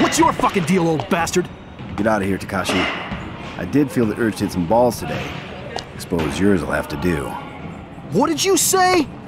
What's your fucking deal, old bastard? Get out of here, Takashi. I did feel the urge to hit some balls today. Suppose yours will have to do. What did you say?